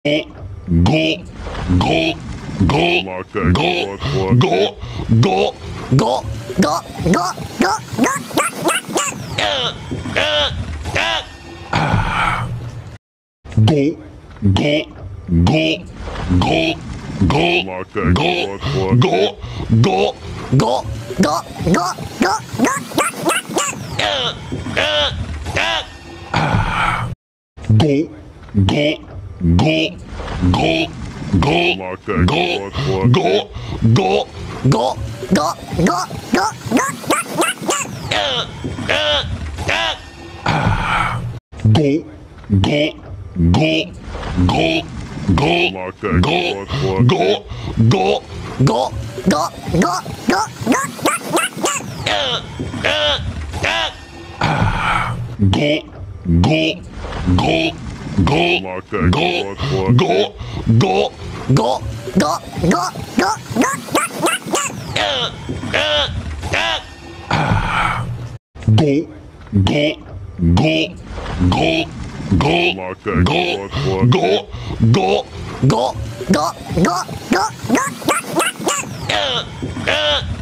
Go, go, go, Like that. go, Go, go, go, go, go, go, go, go, go, go, go, go, Like that. go, Go, go, go, go, go, go, go, go, go, go, go, go, Like that. go, Go, go, go, go, go, go, go, go, go, go, go, go, Like that. go, Go, go, go, go, go, go, go, go, go, go, go, Like that. go, Go, go, go, go, go, go, go, go, go, go, go, go, Like that. go, Go, go, go, go, go, go, go, go,